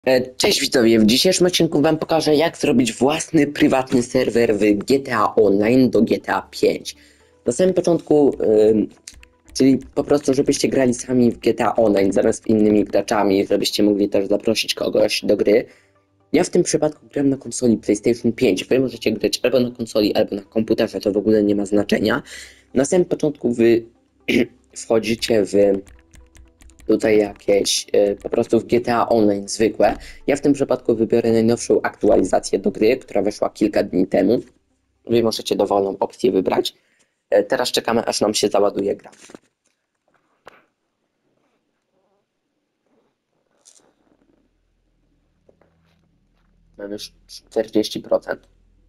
Cześć widzowie, w dzisiejszym odcinku wam pokażę, jak zrobić własny prywatny serwer w GTA Online do GTA 5. Na samym początku, czyli po prostu żebyście grali sami w GTA Online zamiast z innymi graczami, żebyście mogli też zaprosić kogoś do gry. Ja w tym przypadku gram na konsoli PlayStation 5, wy możecie grać albo na konsoli, albo na komputerze, to w ogóle nie ma znaczenia. Na samym początku wy wchodzicie w tutaj jakieś po prostu w GTA Online zwykłe. Ja w tym przypadku wybiorę najnowszą aktualizację do gry, która weszła kilka dni temu. Wy możecie dowolną opcję wybrać. Teraz czekamy, aż nam się załaduje gra. Mamy już 40%.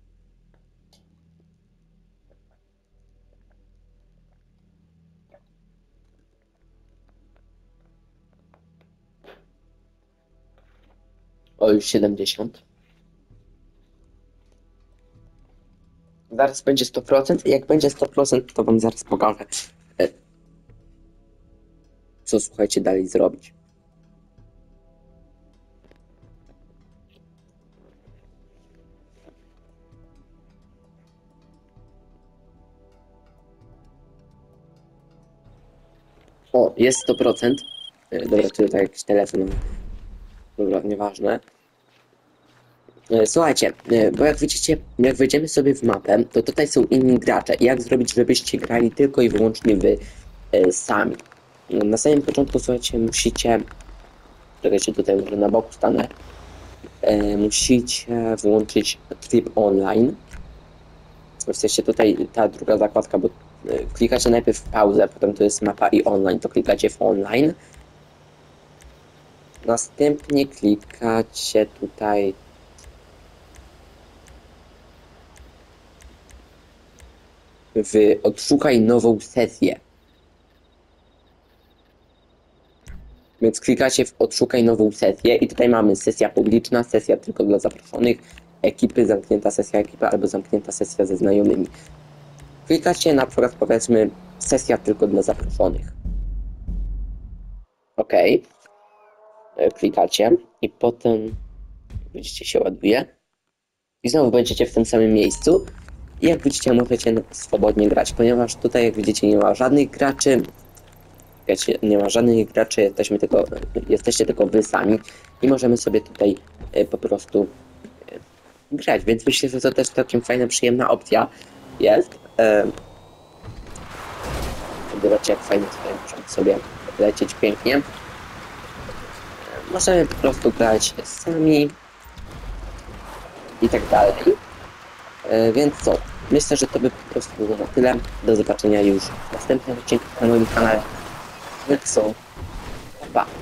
O, już 70%. Zaraz będzie 100%. Jak będzie 100%, to wam zaraz pokażę, co słuchajcie dalej zrobić. O, jest 100%. Dobra, tutaj jakiś telefon. Dobra, nieważne. Słuchajcie, bo jak widzicie, jak wejdziemy sobie w mapę, to tutaj są inni gracze. Jak zrobić, żebyście grali tylko i wyłącznie wy sami? Na samym początku, słuchajcie, musicie... Czekajcie, tutaj może na boku stanę. Musicie włączyć tryb online. W sensie tutaj ta druga zakładka, bo klikacie najpierw w pauzę, potem to jest mapa i online, to klikacie w online. Następnie klikacie tutaj w odszukaj nową sesję. Więc klikacie w odszukaj nową sesję i tutaj mamy sesja publiczna, sesja tylko dla zaproszonych, ekipy, zamknięta sesja ekipy albo zamknięta sesja ze znajomymi. Klikacie na przykład, powiedzmy, sesja tylko dla zaproszonych. OK. Klikacie i potem widzicie, się ładuje i znowu będziecie w tym samym miejscu i jak widzicie, możecie swobodnie grać, ponieważ tutaj, jak widzicie, nie ma żadnych graczy. Nie ma żadnych graczy, jesteście tylko wy sami i możemy sobie tutaj po prostu grać, więc myślę, że to też całkiem fajna, przyjemna opcja jest. Zobaczcie, jak fajnie tutaj możemy sobie lecieć pięknie. Możemy po prostu grać sami i tak dalej. Więc co? Myślę, że to by po prostu było na tyle. Do zobaczenia już w następnym odcinku na moim kanale. So, pa.